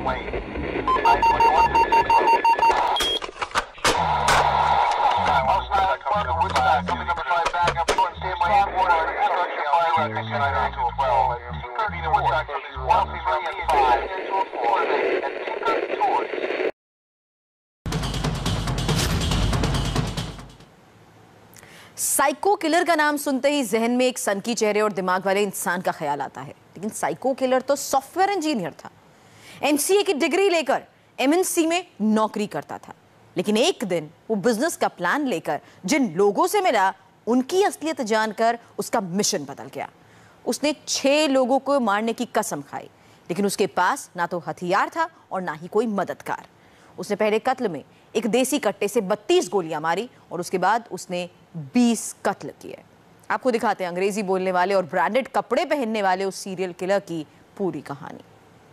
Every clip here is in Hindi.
साइको किलर का नाम सुनते ही जहन में एक सनकी चेहरे और दिमाग वाले इंसान का ख्याल आता है, लेकिन साइको किलर तो सॉफ्टवेयर इंजीनियर था। एमसीए की डिग्री लेकर एमएनसी में नौकरी करता था, लेकिन एक दिन वो बिजनेस का प्लान लेकर जिन लोगों से मिला, उनकी असलियत जानकर उसका मिशन बदल गया। उसने 6 लोगों को मारने की कसम खाई, लेकिन उसके पास ना तो हथियार था और ना ही कोई मददगार। उसने पहले कत्ल में एक देसी कट्टे से 32 गोलियां मारी और उसके बाद उसने 20 कत्ल किए। आपको दिखाते हैं अंग्रेजी बोलने वाले और ब्रांडेड कपड़े पहनने वाले उस सीरियल किलर की पूरी कहानी।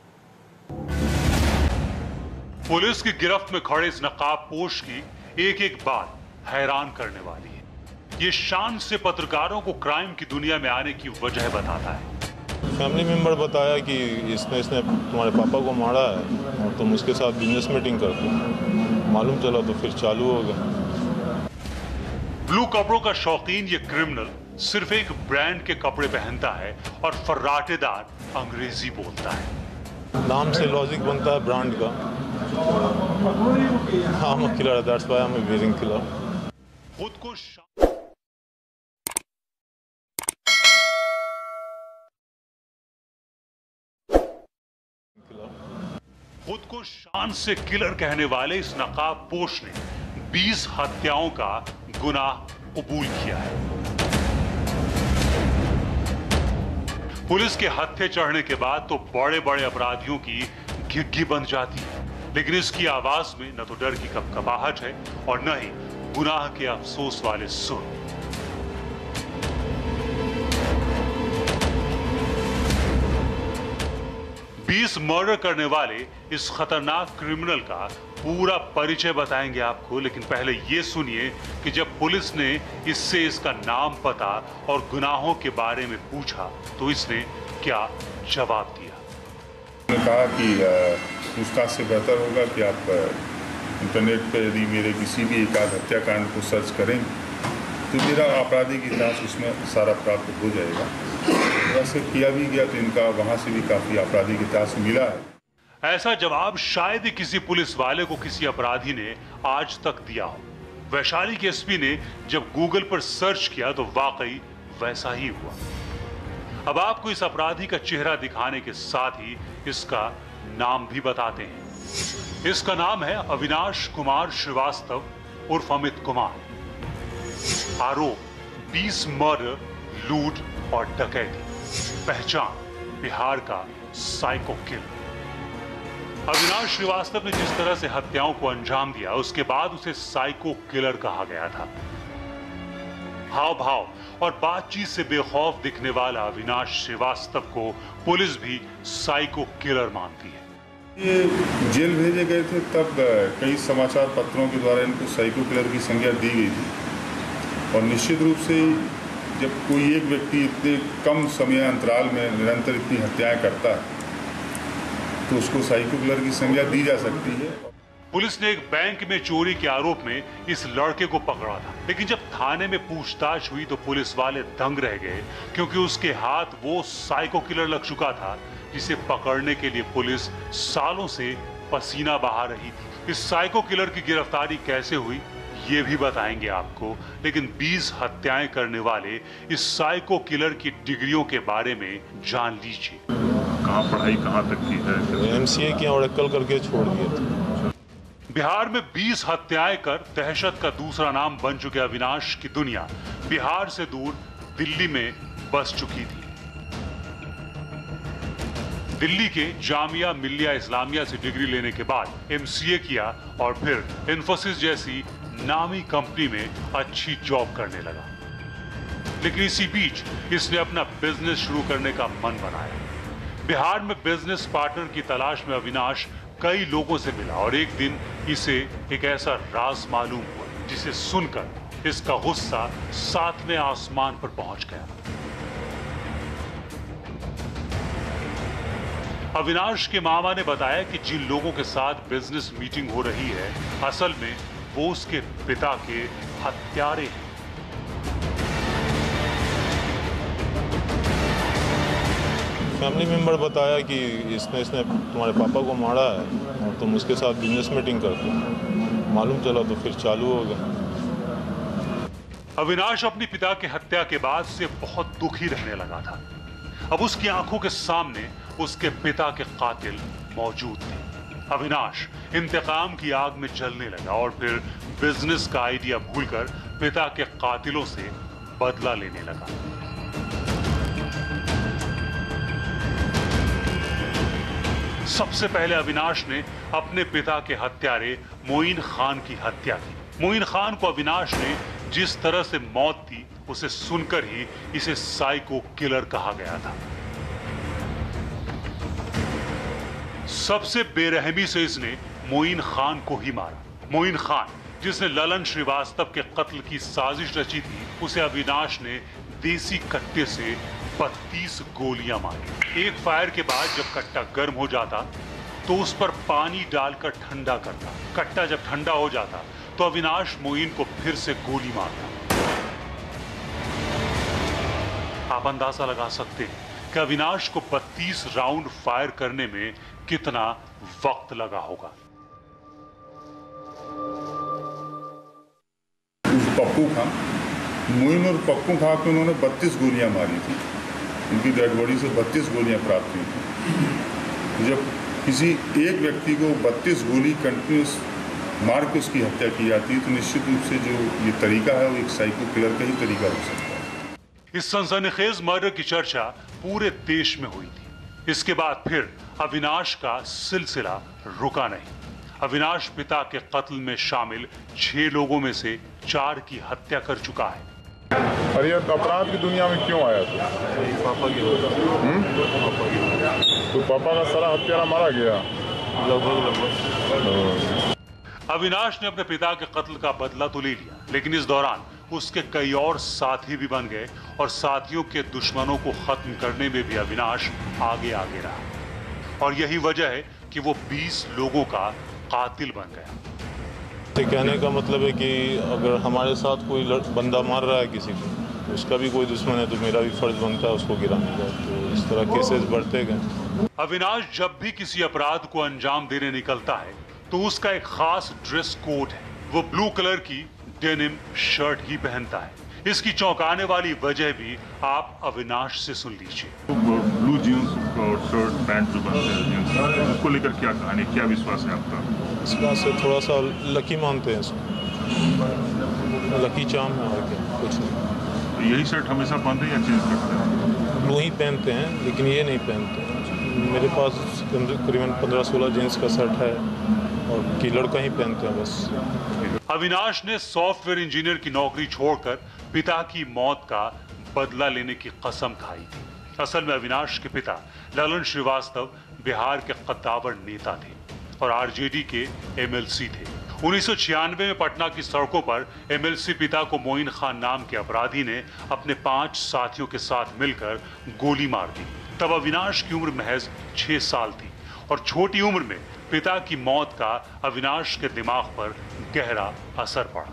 पुलिस की गिरफ्त में खड़े इस नकाबपोश की एक एक बात हैरान करने वाली है। ये शान से पत्रकारों को क्राइम की दुनिया में आने की वजह बताता है। फैमिली मेंबर बताया कि इसने तुम्हारे पापा को मारा है और तुम उसके साथ बिजनेस मीटिंग करते हो। मालूम चला तो फिर चालू हो गया। ब्लू कपड़ों का शौकीन ये क्रिमिनल सिर्फ एक ब्रांड के कपड़े पहनता है और फर्राटेदार अंग्रेजी बोलता है। नाम से लॉजिक बनता है ब्रांड का। I'm a killer, that's why I'm a wearing killer. खुद को शान से किलर कहने वाले इस नकाबपोश ने 20 हत्याओं का गुनाह कबूल किया है। पुलिस के हत्थे चढ़ने के बाद तो बड़े बड़े अपराधियों की घिग्गी बन जाती है, लेकिन इसकी आवाज में न तो डर की कपकपाहट है और न ही गुनाह के अफसोस वाले सुर। बीस मर्डर करने वाले इस खतरनाक क्रिमिनल का पूरा परिचय बताएंगे आपको, लेकिन पहले ये सुनिए कि जब पुलिस ने इससे इसका नाम, पता और गुनाहों के बारे में पूछा तो इसने क्या जवाब दिया। उन्होंने कहा कि पूछताछ से बेहतर होगा कि आप इंटरनेट पर यदि मेरे किसी भी एक आध हत्याकांड को सर्च करें तो मेरा आपराधिक इतिहास उसमें सारा प्राप्त हो जाएगा। वैसे किया भी गया तो इनका वहां से भी काफी आपराधिक इतिहास मिला है। ऐसा जवाब शायद ही किसी पुलिस वाले को किसी अपराधी ने आज तक दिया हो। वैशाली के एसपी ने जब गूगल पर सर्च किया तो वाकई वैसा ही हुआ। अब आपको इस अपराधी का चेहरा दिखाने के साथ ही इसका नाम भी बताते हैं। इसका नाम है अविनाश कुमार श्रीवास्तव उर्फ अमित कुमार। आरोप 20 मर्डर, लूट और डकैती। पहचान बिहार का साइको किलर। अविनाश श्रीवास्तव ने जिस तरह से हत्याओं को अंजाम दिया उसके बाद उसे साइको किलर कहा गया था। हाव भाव और बातचीत से बेखौफ दिखने वाला अविनाश श्रीवास्तव को पुलिस भी साइको किलर मानती है। ये जेल भेजे गए थे तब कई समाचार पत्रों के द्वारा इनको साइको किलर की संज्ञा दी गई थी और निश्चित रूप से जब कोई एक व्यक्ति इतने कम समय अंतराल में निरंतर इतनी हत्याएं करता है तो उसको साइको किलर की संज्ञा दी जा सकती है। पुलिस ने एक बैंक में चोरी के आरोप में इस लड़के को पकड़ा था, लेकिन जब थाने में पूछताछ हुई तो पुलिस वाले दंग रह गए क्योंकि उसके हाथ वो साइको किलर लग चुका था जिसे पकड़ने के लिए पुलिस सालों से पसीना बहा रही थी। इस साइको किलर की गिरफ्तारी कैसे हुई ये भी बताएंगे आपको, लेकिन 20 हत्याएं करने वाले इस साइको किलर की डिग्रियों के बारे में जान लीजिए। कहाँ पढ़ाई कहाँ तक की है? एमसीए किया और अक्कल करके छोड़ दिए थे। बिहार में 20 हत्याएं कर दहशत का दूसरा नाम बन चुके अविनाश की दुनिया बिहार से दूर दिल्ली में बस चुकी थी। दिल्ली के जामिया मिल्लिया इस्लामिया से डिग्री लेने के बाद एमसीए किया और फिर इन्फोसिस जैसी नामी कंपनी में अच्छी जॉब करने लगा। लेकिन इसी बीच इसने अपना बिजनेस शुरू करने का मन बनाया। बिहार में बिजनेस पार्टनर की तलाश में अविनाश कई लोगों से मिला और एक दिन इसे एक ऐसा राज मालूम हुआ जिसे सुनकर इसका गुस्सा 7वें आसमान पर पहुंच गया। अविनाश के मामा ने बताया कि जिन लोगों के साथ बिजनेस मीटिंग हो रही है, असल में वो उसके पिता के हत्यारे हैं। फैमिली मेंबर बताया कि इसने तुम्हारे पापा को मारा है और तुम उसके साथ बिजनेस मीटिंग करते हो। मालूम चला तो फिर चालू हो गया। अविनाश अपने पिता के हत्या के बाद से बहुत दुखी रहने लगा था। अब उसकी आंखों के सामने उसके पिता के कातिल मौजूद थे। अविनाश इंतकाम की आग में जलने लगा और फिर बिजनेस का आइडिया भूलकर पिता के कातिलों से बदला लेने लगा। सबसे पहले अविनाश ने अपने पिता के हत्यारे मोइन खान की हत्या की। मोइन खान को अविनाश ने जिस तरह से मौत दी, उसे सुनकर ही इसे साइको किलर कहा गया था। सबसे बेरहमी से इसने मोइन खान को ही मारा। मोइन खान, जिसने ललन श्रीवास्तव के कत्ल की साजिश रची थी, उसे अविनाश ने देसी कट्टे से 32 गोलियां मारी। एक फायर के बाद जब कट्टा गर्म हो जाता तो उस पर पानी डालकर ठंडा करता। कट्टा जब ठंडा हो जाता तो अविनाश मोइन को फिर से गोली मारता। आप अंदाजा लगा सकते हैं कि अविनाश को 32 राउंड फायर करने में कितना वक्त लगा होगा। पप्पू खां, मोइन और पप्पू खां को उन्होंने 32 गोलियां मारी थी। उनकी डेड बॉडी से 32 गोलियां प्राप्त हुई थी। जब किसी एक व्यक्ति को 32 गोली कंटिन्यूस मार के उसकी हत्या की जाती है तो निश्चित रूप से जो ये तरीका है वो एक साइको किलर का ही तरीका हो सकता है। इस सनसनीखेज मर्डर की चर्चा पूरे देश में हुई थी। इसके बाद फिर अविनाश का सिलसिला रुका नहीं। अविनाश पिता के कत्ल में शामिल 6 लोगों में से 4 की हत्या कर चुका है। और ये अपराध की दुनिया में क्यों आया था? पापा की वजह तो पापा का सारा हत्यारा मारा गया लगभग। अविनाश ने अपने पिता के कत्ल का बदला तो ले लिया, लेकिन इस दौरान उसके कई और साथी भी बन गए और साथियों के दुश्मनों को खत्म करने में भी अविनाश आगे रहा। और यही वजह है कि वो 20 लोगों का कातिल बन गया। कहने का मतलब है कि अगर हमारे साथ कोई बंदा मार रहा है किसी को, उसका भी कोई दुश्मन है तो मेरा भी फर्ज बनता है उसको गिराने का। तो इस तरह केसेस बढ़ते गए। अविनाश जब भी किसी अपराध को अंजाम देने निकलता है तो उसका एक खास ड्रेस कोड है। वो ब्लू कलर की डेनिम शर्ट ही पहनता है। इसकी चौंकाने वाली वजह भी आप अविनाश से सुन लीजिए। ब्लू जीन्स और शर्ट पैंट जो पहनते हैं जीन्स, उसको लेकर क्या कहानी, क्या विश्वास है आपका? इस बात से थोड़ा सा लकी मानते हैं इसको। लकी चार्म है और क्या, कुछ नहीं। तो यही शर्ट हमेशा पहनते हैं या चेंज करते हैं? ब्लू ही पहनते हैं, लेकिन ये नहीं पहनते। मेरे पास करीबन 15-16 जीन्स का शर्ट है और की लड़का ही पहनते हैं बस। अविनाश ने सॉफ्टवेयर इंजीनियर की नौकरी छोड़कर पिता की मौत का बदला लेने की कसम खाई थी। असल में अविनाश के पिता ललन श्रीवास्तव बिहार के कद्दावर नेता थे और आरजेडी के एमएलसी थे। 1996 में पटना की सड़कों पर एमएलसी पिता को मोइन खान नाम के अपराधी ने अपने 5 साथियों के साथ मिलकर गोली मार दी। तब अविनाश की उम्र महज 6 साल थी और छोटी उम्र में पिता की मौत का अविनाश के दिमाग पर गहरा असर पड़ा।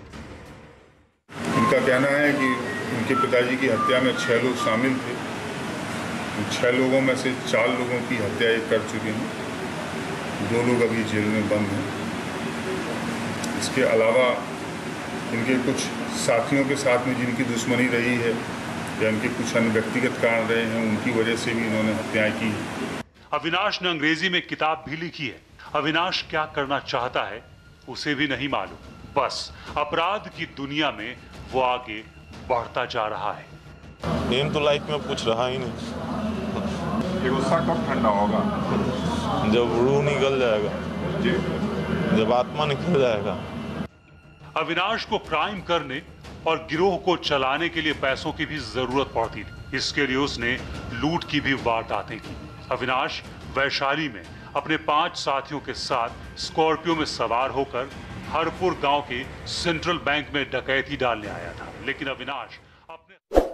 उनका कहना है कि उनके पिताजी की हत्या में 6 लोग शामिल थे। 6 लोगों में से 4 लोगों की हत्या ये कर चुके हैं। 2 लोग अभी जेल में बंद हैं। इसके अलावा इनके कुछ साथियों के साथ में जिनकी दुश्मनी रही है या इनके कुछ अन्य व्यक्तिगत कारण रहे हैं, उनकी वजह से भी इन्होंने हत्याएं की। अविनाश ने अंग्रेजी में किताब भी लिखी है। अविनाश क्या करना चाहता है उसे भी नहीं मालूम, बस अपराध की दुनिया में वो आगे बढ़ता जा रहा है। एम तो लाइफ में कुछ रहा ही नहीं। ये गुस्सा कब ठंडा होगा? जब रूह निकल जाएगा, जब आत्मा निकल जाएगा। अविनाश को क्राइम करने और गिरोह को चलाने के लिए पैसों की भी जरूरत पड़ती थी। इसके लिए उसने लूट की भी वारदातें की। अविनाश वैशाली में अपने 5 साथियों के साथ स्कॉर्पियो में सवार होकर हरपुर गांव के सेंट्रल बैंक में डकैती डालने आया था, लेकिन अविनाश अपने